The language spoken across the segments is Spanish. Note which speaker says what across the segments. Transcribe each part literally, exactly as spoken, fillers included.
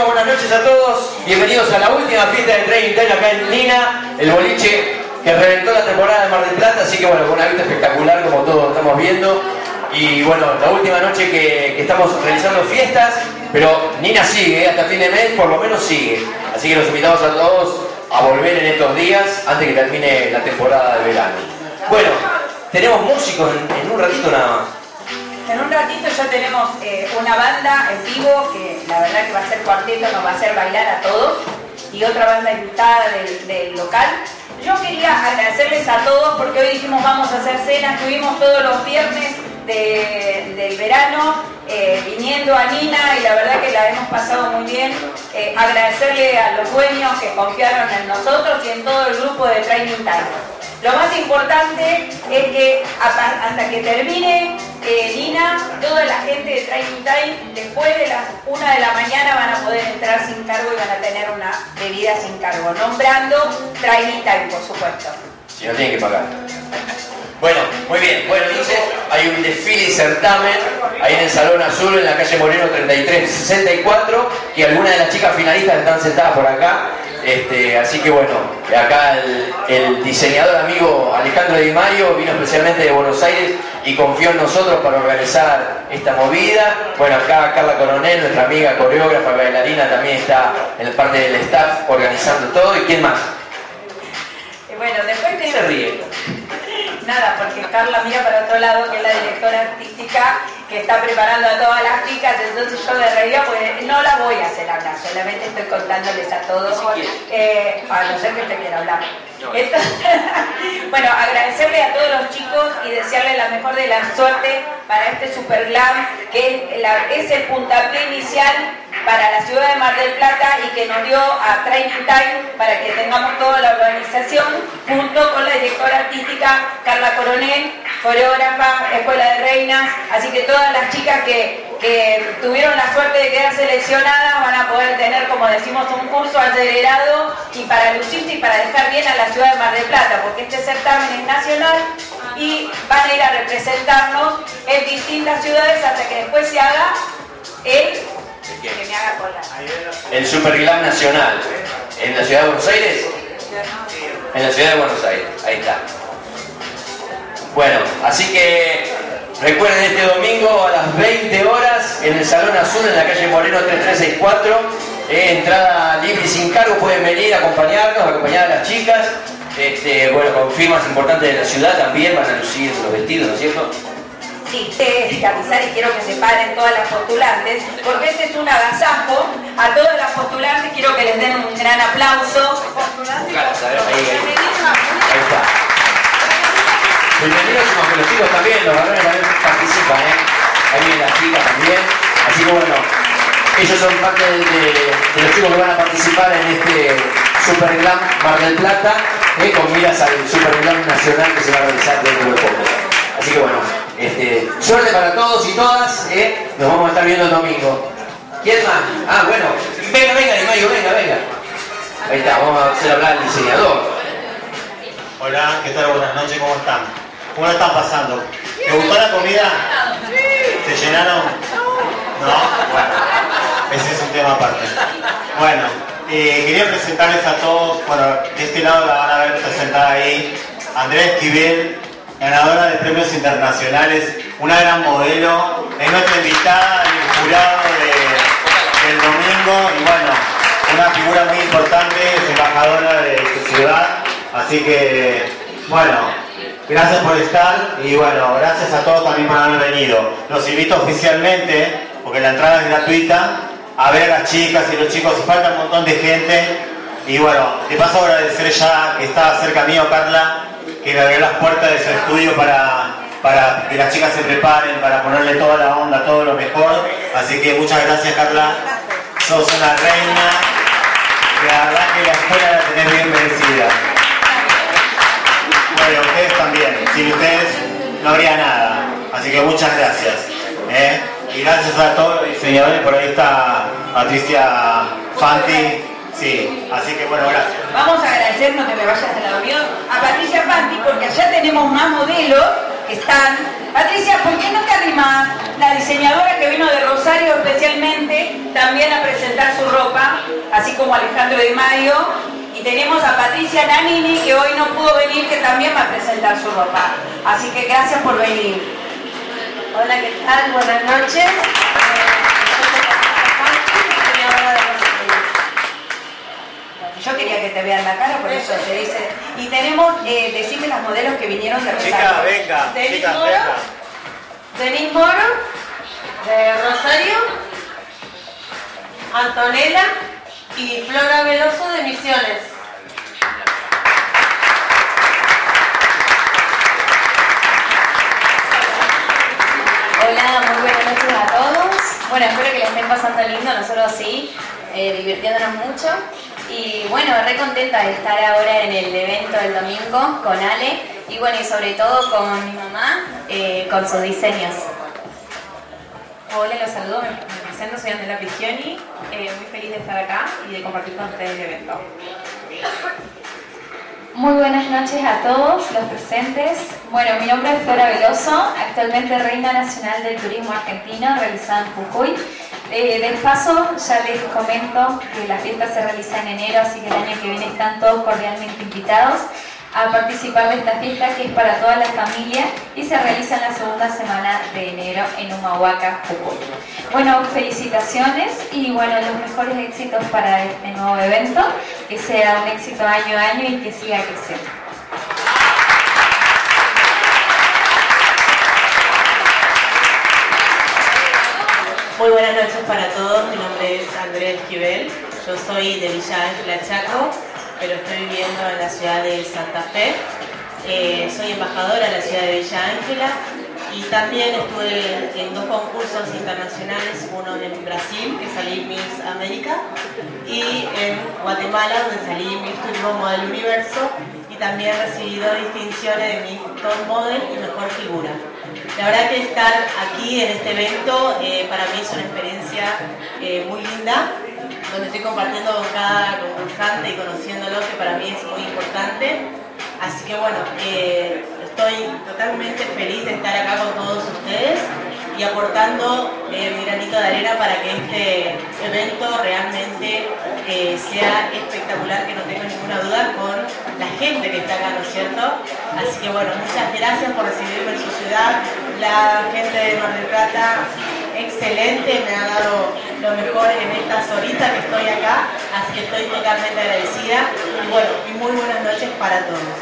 Speaker 1: Bueno, buenas noches a todos. Bienvenidos a la última fiesta de Training Time acá en Nina, el boliche que reventó la temporada de Mar del Plata. Así que bueno, con una vista espectacular como todos estamos viendo. Y bueno, la última noche que, que estamos realizando fiestas, pero Nina sigue, ¿eh? Hasta fin de mes por lo menos sigue. Así que los invitamos a todos a volver en estos días antes que termine la temporada de verano. Bueno, tenemos músicos en, en un ratito nada más.
Speaker 2: En un ratito ya tenemos eh, una banda en vivo que la verdad que va a ser cuarteto, nos va a hacer bailar a todos, y otra banda invitada del, del local. Yo quería agradecerles a todos porque hoy dijimos vamos a hacer cena, estuvimos todos los viernes de, del verano eh, viniendo a Nina y la verdad que la hemos pasado muy bien. Eh, agradecerle a los dueños que confiaron en nosotros y en todo el grupo de Training Time. Lo más importante es que hasta que termine eh, Nina, toda la gente de Training Time, después de las una de la mañana van a poder entrar sin cargo y van a tener una bebida sin cargo, nombrando Training Time, por supuesto.
Speaker 1: Si no tienen que pagar. Bueno, muy bien. Bueno, entonces hay un desfile y certamen ahí en el Salón Azul, en la calle Moreno treinta y tres sesenta y cuatro, y algunas de las chicas finalistas están sentadas por acá. Este, así que bueno, acá el, el diseñador amigo Alejandro Di Maio vino especialmente de Buenos Aires y confió en nosotros para organizar esta movida. Bueno, acá Carla Coronel, nuestra amiga coreógrafa, bailarina, también está en parte del staff organizando todo. ¿Y quién más?
Speaker 2: Y bueno, después
Speaker 1: ¿Qué se ríe?
Speaker 2: Nada, porque Carla mira para otro lado, que es la directora artística que está preparando a todas las chicas, entonces yo de realidad pues, no la voy a hacer hablar, solamente estoy contándoles a todos, eh, a no ser que usted quiera hablar. Entonces, bueno, agradecerle a todos los chicos y desearles la mejor de la suerte para este Super Glam, que es, la, es el puntapié inicial para la ciudad de Mar del Plata y que nos dio a Training Time para que tengamos toda la organización junto con la directora artística Carla Coronel, coreógrafa, Escuela de Reinas, así que todas las chicas que, que tuvieron la suerte de quedar seleccionadas van a poder tener, como decimos, un curso acelerado y para lucirse y para dejar bien a la ciudad de Mar del Plata, porque este certamen es nacional y van a ir a representarnos en distintas ciudades hasta que después se haga el... que me haga cola.
Speaker 1: El Super Glam Nacional. ¿En la ciudad de Buenos Aires? En la ciudad de Buenos Aires, ahí está. Bueno, así que recuerden este domingo a las veinte horas en el Salón Azul, en la calle Moreno treinta y tres sesenta y cuatro. Eh, entrada libre y sin cargo, pueden venir a acompañarnos, a acompañar a las chicas. Este, bueno, con firmas importantes de la ciudad también van a lucir los vestidos, ¿no es cierto?
Speaker 2: Sí, que avisar y quiero que se paren todas las postulantes, porque este es un agasajo. A todas las postulantes quiero que les den un gran aplauso. Postulantes,
Speaker 1: claro, ahí, ahí, ahí está. Bienvenidos a los chicos también, los varones también participan, ¿eh? Ahí vienen las chicas también. Así que bueno, ellos son parte de, de, de los chicos que van a participar en este Super Glam Mar del Plata, ¿eh? Con miras al Super Glam Nacional que se va a realizar dentro de poco. Así que bueno, este, suerte para todos y todas, ¿eh? Nos vamos a estar viendo el domingo. ¿Quién más? Ah, bueno, venga, venga, Di Maio, venga, venga. Ahí está, vamos a hacer hablar al diseñador.
Speaker 3: Hola, ¿qué tal? Buenas noches, ¿cómo están? ¿Cómo la están pasando? ¿Les gustó la comida? ¿Se llenaron? No, bueno, ese es un tema aparte. Bueno, eh, quería presentarles a todos, bueno, de este lado la van a ver presentada ahí, Andrea Esquivel, ganadora de premios internacionales, una gran modelo, es nuestra invitada del jurado de, del domingo y bueno, una figura muy importante, es embajadora de su ciudad, así que bueno, gracias por estar y bueno, gracias a todos también por haber venido. Los invito oficialmente, porque la entrada es gratuita, a ver a las chicas y los chicos, y falta un montón de gente y bueno, te paso a agradecer ya que está cerca mío Carla, que le abrió las puertas de su estudio para, para que las chicas se preparen, para ponerle toda la onda, todo lo mejor. Así que muchas gracias, Carla. Sos una reina. La verdad que la escuela la tenés bien merecida. Bueno, ustedes también. Sin ustedes no habría nada. Así que muchas gracias. ¿eh? Y gracias a todos los diseñadores. Por ahí está Patricia Fanti. Sí, así que bueno, gracias.
Speaker 2: Vamos a agradecer, no te me vayas de la reunión, a Patricia Fanti, porque allá tenemos más modelos que están. Patricia, ¿por qué no te arrimas? La diseñadora que vino de Rosario especialmente también a presentar su ropa como Alejandro Di Maio. Y tenemos a Patricia Nannini, que hoy no pudo venir, que también va a presentar su ropa. Así que gracias por venir.
Speaker 4: Hola, ¿qué tal? Buenas noches.
Speaker 2: Yo quería que te vean la cara, por eso te dice. Y tenemos, eh, decime las modelos que vinieron de Rosario.
Speaker 3: Chica, venga,
Speaker 4: Denis
Speaker 3: chica,
Speaker 4: Moro,
Speaker 3: venga.
Speaker 4: Denis Moro, de Rosario, Antonella y Flora Veloso de Misiones.
Speaker 5: Hola, muy buenas noches a todos. Bueno, espero que les estén pasando lindo, nosotros sí, eh, divirtiéndonos mucho. Y bueno, re contenta de estar ahora en el evento del domingo con Ale y bueno, y sobre todo con mi mamá, eh, con sus diseños.
Speaker 6: Hola, los saludo, me, me presento, soy Andrea Prigioni, eh, muy feliz de estar acá y de compartir con ustedes el evento.
Speaker 5: Muy buenas noches a todos los presentes. Bueno, mi nombre es Flora Veloso, actualmente Reina Nacional del Turismo Argentino, realizada en Jujuy. Eh, de paso, ya les comento que la fiesta se realiza en enero, así que el año que viene están todos cordialmente invitados a participar de esta fiesta que es para toda la familia y se realiza en la segunda semana de enero en Humahuaca, Jujuy. Bueno, felicitaciones y bueno, los mejores éxitos para este nuevo evento, que sea un éxito año a año y que siga creciendo.
Speaker 4: Muy buenas noches para todos, mi nombre es Andrea Esquivel, yo soy de Villa Ángela, Chaco, pero estoy viviendo en la ciudad de Santa Fe. Eh, soy embajadora en la ciudad de Villa Ángela y también estuve en dos concursos internacionales, uno en Brasil, que salí Miss América, y en Guatemala, donde salí Miss Turismo Model Universo, y también he recibido distinciones de Miss Top Model y Mejor Figura. La verdad que estar aquí en este evento eh, para mí es una experiencia eh, muy linda, donde estoy compartiendo con cada concursante y conociéndolo, que para mí es muy importante. Así que bueno, eh, estoy totalmente feliz de estar acá con todos ustedes y aportando eh, mi granito de arena para que este evento realmente eh, sea espectacular, que no tengo ninguna duda, con la gente que está acá, ¿no es cierto? Así que bueno, muchas gracias por recibirme en su ciudad. La gente de Mar del Plata, excelente, me ha dado lo mejor en estas horitas que estoy acá, así que estoy totalmente agradecida. Y bueno, y muy buenas noches para todos.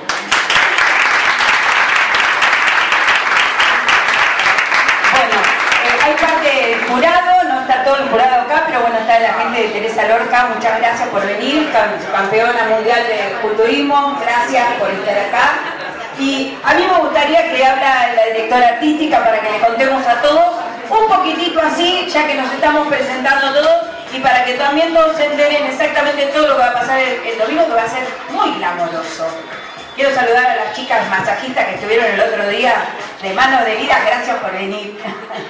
Speaker 2: Bueno, eh, hay parte del jurado, no está todo el jurado acá, pero bueno, está la gente de Teresa Lorca, muchas gracias por venir, campeona mundial de culturismo, gracias por estar acá. Y a mí me gustaría que habla la directora artística para que le contemos a todos un poquitito así, ya que nos estamos presentando todos, y para que también todos se enteren exactamente todo lo que va a pasar el, el domingo, que va a ser muy glamoroso. Quiero saludar a las chicas masajistas que estuvieron el otro día de Manos de Vida, gracias por venir.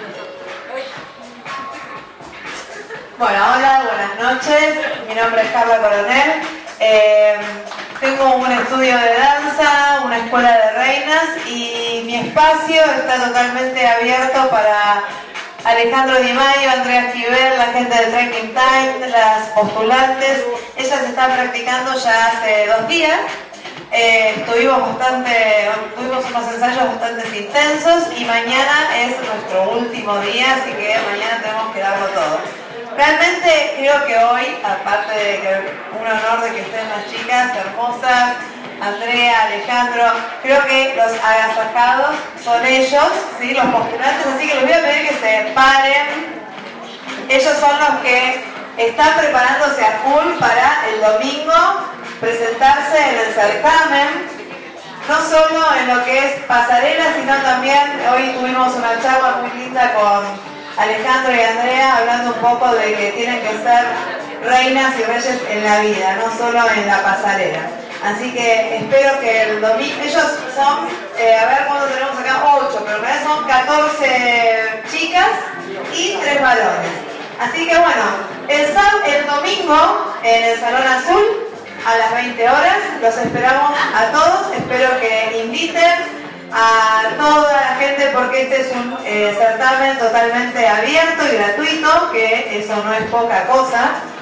Speaker 7: Bueno, hola, buenas noches, mi nombre es Carla Coronel, eh, tengo un estudio de danza, una escuela de reinas y mi espacio está totalmente abierto para Alejandro Di Maio, Andrea Esquivel, la gente de Trekking Time, las postulantes. Ellas están practicando ya hace dos días. Eh, tuvimos bastante, tuvimos unos ensayos bastante intensos y mañana es nuestro último día, así que mañana tenemos que darlo todo. Realmente creo que hoy, aparte de que un honor de que estén las chicas hermosas, Andrea, Alejandro, creo que los agasajados son ellos, ¿sí? Los postulantes, así que les voy a pedir que se paren. Ellos son los que están preparándose a full para el domingo presentarse en el certamen, no solo en lo que es pasarela, sino también hoy tuvimos una charla muy linda con Alejandro y Andrea hablando un poco de que tienen que ser reinas y reyes en la vida, no solo en la pasarela. Así que espero que el domingo, ellos son, eh, a ver cuánto tenemos acá, ocho, pero en realidad son catorce chicas y tres varones. Así que bueno, el, el domingo en el Salón Azul a las veinte horas los esperamos a todos, espero que inviten a toda la gente porque este es un eh, certamen totalmente abierto y gratuito, que eso no es poca cosa.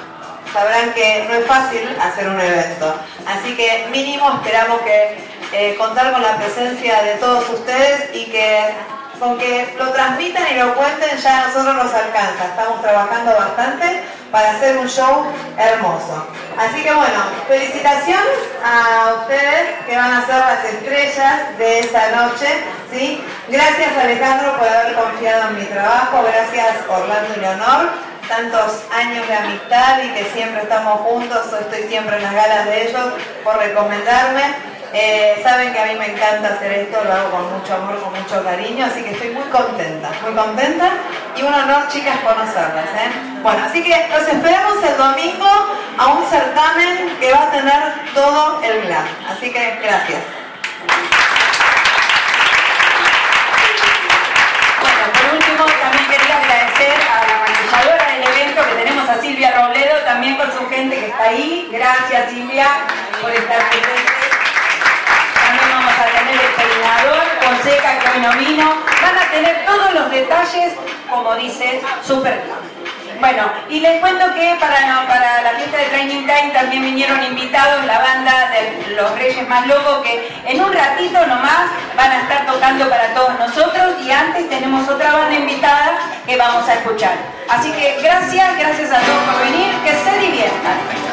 Speaker 7: sabrán que no es fácil hacer un evento. Así que mínimo esperamos que eh, contar con la presencia de todos ustedes y que con que lo transmitan y lo cuenten ya a nosotros nos alcanza. Estamos trabajando bastante para hacer un show hermoso. Así que bueno, felicitaciones a ustedes que van a ser las estrellas de esa noche, ¿sí? Gracias Alejandro por haber confiado en mi trabajo, gracias Orlando y Leonor, tantos años de amistad y que siempre estamos juntos, yo estoy siempre en las galas de ellos por recomendarme. Eh, saben que a mí me encanta hacer esto, lo hago con mucho amor, con mucho cariño, así que estoy muy contenta, muy contenta y un honor, chicas, conocerlas, ¿eh? Bueno, así que los esperamos el domingo a un certamen que va a tener todo el glam, así que gracias.
Speaker 2: Bueno, por último, también quería agradecer a la maquilladora del evento que tenemos a Silvia Robledo, también con su gente que está ahí. Gracias Silvia por estar presente. También vamos a tener el peinador, Fonseca, que hoy no vino. Van a tener todos los detalles, como dice, super glam. Bueno, y les cuento que para, no, para la fiesta de Training Time también vinieron invitados la banda de los Reyes Más Locos, que en un ratito nomás van a estar tocando para todos nosotros, y antes tenemos otra banda invitada que vamos a escuchar. Así que gracias, gracias a todos por venir, que se diviertan.